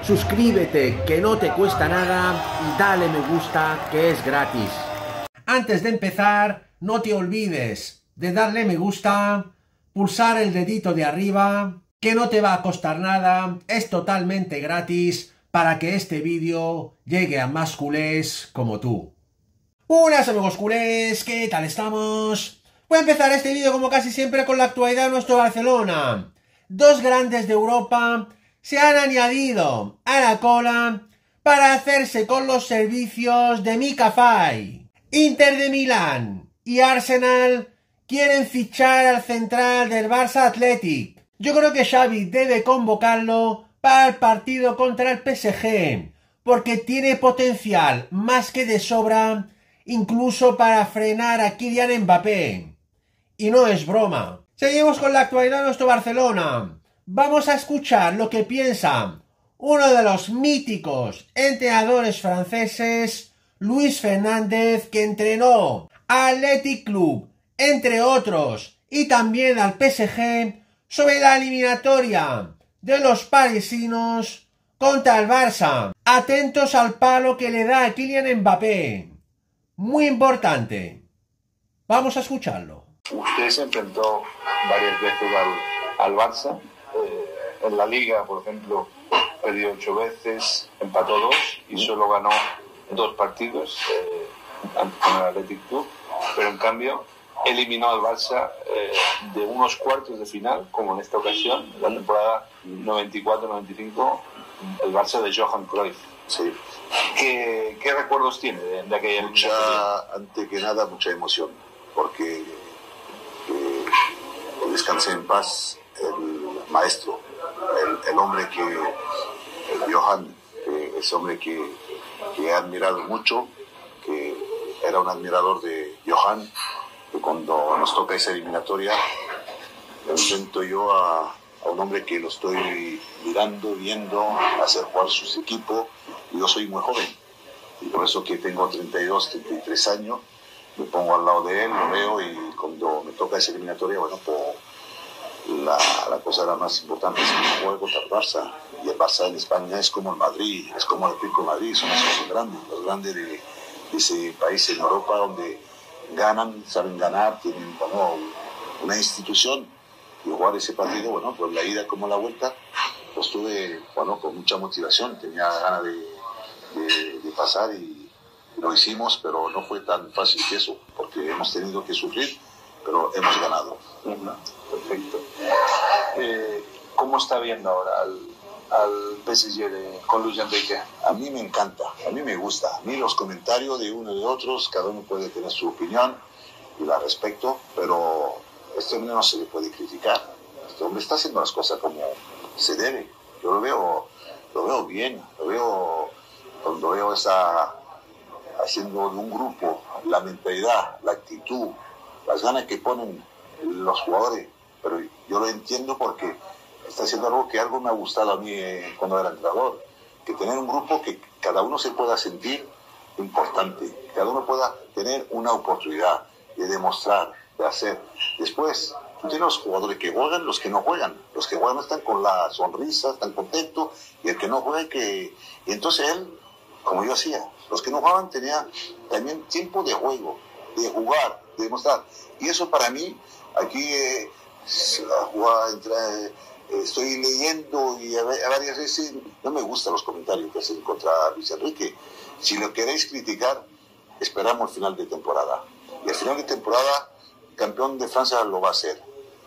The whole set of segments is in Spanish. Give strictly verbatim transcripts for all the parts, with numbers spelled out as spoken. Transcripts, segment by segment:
suscríbete que no te cuesta nada y dale me gusta que es gratis. Antes de empezar, no te olvides de darle me gusta, pulsar el dedito de arriba, que no te va a costar nada, es totalmente gratis para que este vídeo llegue a más culés como tú. Buenas amigos culés, ¿qué tal estamos? Voy a empezar este vídeo como casi siempre con la actualidad de nuestro Barcelona. Dos grandes de Europa se han añadido a la cola para hacerse con los servicios de Mika Fahy. Inter de Milán y Arsenal quieren fichar al central del Barça Athletic. Yo creo que Xavi debe convocarlo para el partido contra el P S G, porque tiene potencial más que de sobra, incluso para frenar a Kylian Mbappé. Y no es broma. Seguimos con la actualidad de nuestro Barcelona. Vamos a escuchar lo que piensa uno de los míticos entrenadores franceses, Luis Fernández, que entrenó al Athletic Club, entre otros, y también al P S G, sobre la eliminatoria de los parisinos contra el Barça. Atentos al palo que le da a Kylian Mbappé. Muy importante. Vamos a escucharlo. Usted se enfrentó varias veces al, al Barça. Eh, en la Liga, por ejemplo, perdió ocho veces, empató dos y solo ganó dos partidos eh, con el Athletic Club. Pero en cambio eliminó al Barça eh, de unos cuartos de final, como en esta ocasión, en la temporada noventa y cuatro noventa y cinco, el Barça de Johan Cruyff. Sí. ¿Qué, qué recuerdos tiene de, de aquella mucha, eliminatoria? Ante que nada, mucha emoción, porque eh, descansé en paz el maestro, el, el hombre que, el Johan, eh, ese hombre que, que he admirado mucho, que era un admirador de Johan, que cuando nos toca esa eliminatoria, enfrento yo a, a un hombre que lo estoy mirando, viendo, hacer jugar su equipo, y yo soy muy joven, y por eso que tengo treinta y dos, treinta y tres años, me pongo al lado de él, lo veo, y cuando me toca esa eliminatoria, bueno, pues la, la cosa era más importante es que juego contra el Barça, y el Barça en España es como el Madrid, es como el Atlético de Madrid, son esos grandes, los grandes de, de ese país en Europa donde ganan, saben ganar, tienen como una institución, y jugar ese partido, bueno, pues la ida como la vuelta, pues tuve, bueno, con mucha motivación, tenía ganas de, de, de pasar y lo hicimos, pero no fue tan fácil que eso, porque hemos tenido que sufrir, pero hemos ganado. Perfecto. Eh, ¿Cómo está viendo ahora al, al P S G de, con Luis Enrique? A mí me encanta, a mí me gusta. A mí los comentarios de uno y de otros, cada uno puede tener su opinión y la respeto, pero este hombre no se le puede criticar. Este hombre está haciendo las cosas como se debe. Yo lo veo, lo veo bien, lo veo cuando veo esa haciendo de un grupo la mentalidad, la actitud, las ganas que ponen los jugadores, pero yo lo entiendo porque está haciendo algo que algo me ha gustado a mí eh, cuando era entrenador, que tener un grupo que cada uno se pueda sentir importante, que cada uno pueda tener una oportunidad de demostrar, de hacer. Después, tú tienes los jugadores que juegan, los que no juegan. Los que juegan están con la sonrisa, están contentos, y el que no juega, que... Y entonces él, como yo hacía, los que no jugaban tenían también tiempo de juego, de jugar, de demostrar. Y eso para mí, aquí eh, jugar, entra, eh, estoy leyendo y a, a varias veces no me gustan los comentarios que hacen contra Luis Enrique. Si lo queréis criticar, esperamos el final de temporada. Y al final de temporada, campeón de Francia lo va a hacer.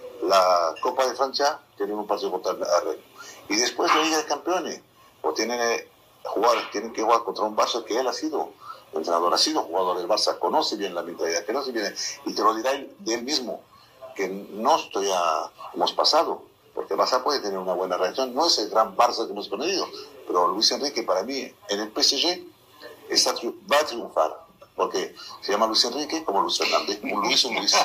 La Copa de Francia, tienen un partido contra el Rennes. Y después la Liga de Campeones, o tienen, eh, jugar, tienen que jugar contra un Barça que él ha sido entrenador, ha sido jugador del Barça, conoce bien la mentalidad, que no se viene, y te lo dirá él, de él mismo, que no estoy a, hemos pasado, porque el Barça puede tener una buena reacción, no es el gran Barça que hemos conocido, pero Luis Enrique para mí en el P S G está, va a triunfar, porque se llama Luis Enrique como Luis Fernández, un Luis, un Luis.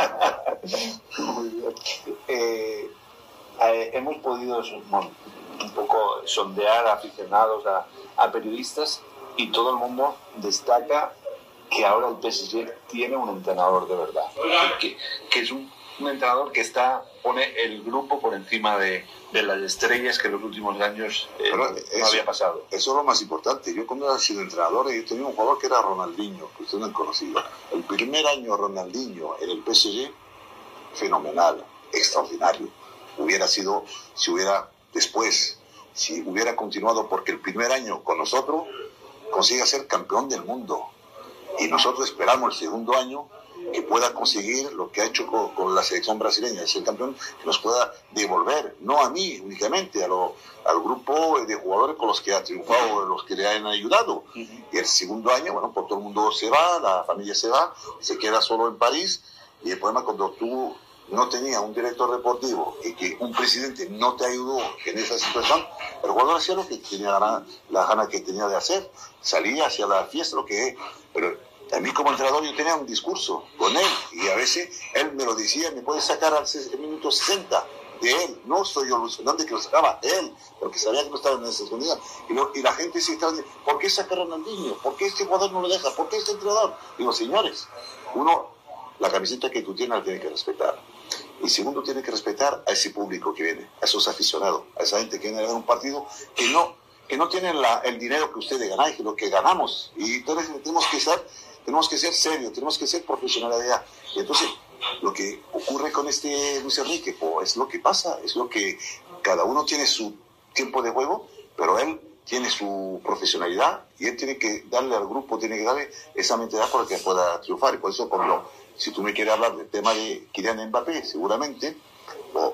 Muy bien. Eh, eh, hemos podido bueno, un poco sondear a aficionados, a, a periodistas, y todo el mundo destaca que ahora el P S G tiene un entrenador de verdad, que, que es un, un entrenador que está pone el grupo por encima de, de las estrellas que en los últimos años eh, no, eso, no había pasado. Eso es lo más importante. Yo cuando he sido entrenador, yo tenía un jugador que era Ronaldinho, que ustedes no han conocido. El primer año Ronaldinho en el P S G, fenomenal, extraordinario. Hubiera sido, si hubiera después, si hubiera continuado, porque el primer año con nosotros consiga ser campeón del mundo. Y nosotros esperamos el segundo año que pueda conseguir lo que ha hecho con, con la selección brasileña, es el campeón, que nos pueda devolver, no a mí únicamente, a lo, al grupo de jugadores con los que ha triunfado, los que le han ayudado. Uh-huh. Y el segundo año, bueno, pues todo el mundo se va, la familia se va, se queda solo en París, y el problema cuando tú no tenías un director deportivo y que un presidente no te ayudó en esa situación, el jugador hacía lo que tenía la, la gana que tenía de hacer, salía hacia la fiesta, lo que pero a mí como entrenador yo tenía un discurso con él y a veces él me lo decía, me puede sacar al minuto sesenta de él, no soy yo Luis Fernández que lo sacaba, él, porque sabía que no estaba en esa condición. Y, lo, y la gente se estaba diciendo, ¿por qué sacar a Ronaldinho? ¿Por qué este jugador no lo deja? ¿Por qué este entrenador? Digo, señores, uno, la camiseta que tú tienes la tiene que respetar. Y segundo, tiene que respetar a ese público que viene, a esos aficionados, a esa gente que viene a ver un partido que no, que no tienen la, el dinero que ustedes ganan, que lo que ganamos. Y entonces tenemos que ser Tenemos que ser serios, tenemos que ser profesionalidad. Y entonces, lo que ocurre con este Luis Enrique, pues, es lo que pasa, es lo que cada uno tiene su tiempo de juego, pero él tiene su profesionalidad y él tiene que darle al grupo, tiene que darle esa mentalidad para que pueda triunfar. Y por eso, por lo, si tú me quieres hablar del tema de Kylian Mbappé, seguramente, o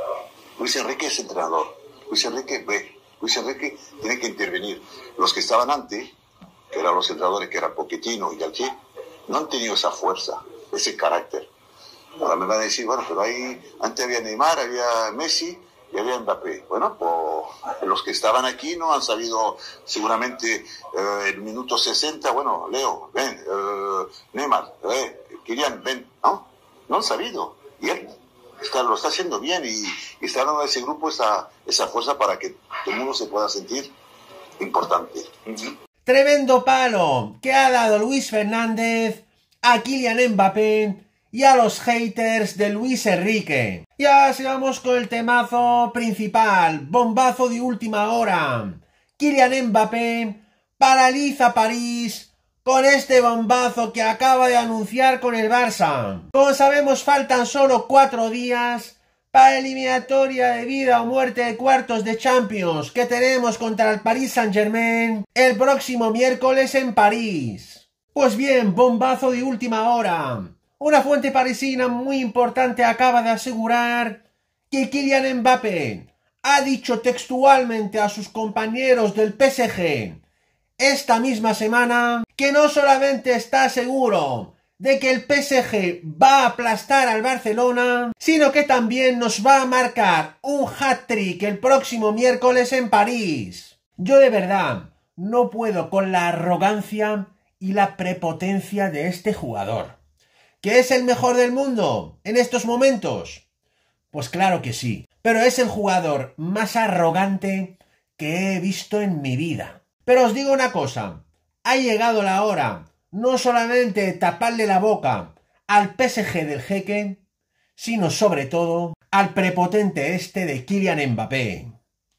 Luis Enrique es entrenador, Luis Enrique ve, Luis Enrique tiene que intervenir. Los que estaban antes, que eran los entrenadores, que eran Pochettino y Galtier, no han tenido esa fuerza, ese carácter. Ahora me van a decir, bueno, pero ahí antes había Neymar, había Messi y había Mbappé. Bueno, pues los que estaban aquí no han sabido, seguramente, eh, el minuto sesenta, bueno, Leo, ven, eh, Neymar, eh, Kylian, ven, ¿no? No han sabido. Y él está, lo está haciendo bien y, y está dando a ese grupo esa, esa fuerza para que todo el mundo se pueda sentir importante. Uh-huh. Tremendo palo que ha dado Luis Fernández a Kylian Mbappé y a los haters de Luis Enrique. Y ahora sigamos con el temazo principal, bombazo de última hora. Kylian Mbappé paraliza París con este bombazo que acaba de anunciar con el Barça. Como sabemos, faltan solo cuatro días para la eliminatoria de vida o muerte de cuartos de Champions que tenemos contra el Paris Saint-Germain el próximo miércoles en París. Pues bien, bombazo de última hora. Una fuente parisina muy importante acaba de asegurar que Kylian Mbappé ha dicho textualmente a sus compañeros del P S G esta misma semana que no solamente está seguro de que el P S G va a aplastar al Barcelona, sino que también nos va a marcar un hat-trick el próximo miércoles en París. Yo de verdad no puedo con la arrogancia y la prepotencia de este jugador. ¿Que es el mejor del mundo en estos momentos? Pues claro que sí, pero es el jugador más arrogante que he visto en mi vida. Pero os digo una cosa, ha llegado la hora no solamente taparle la boca al P S G del Jeque, sino sobre todo al prepotente este de Kylian Mbappé.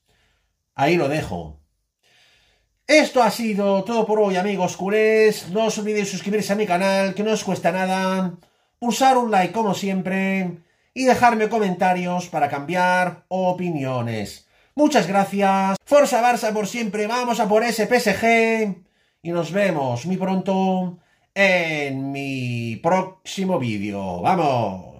Ahí lo dejo. Esto ha sido todo por hoy, amigos culés. No os olvidéis suscribirse a mi canal, que no os cuesta nada, pulsar un like como siempre y dejarme comentarios para cambiar opiniones. Muchas gracias. Forza Barça por siempre. Vamos a por ese P S G. Y nos vemos muy pronto en mi próximo vídeo. ¡Vamos!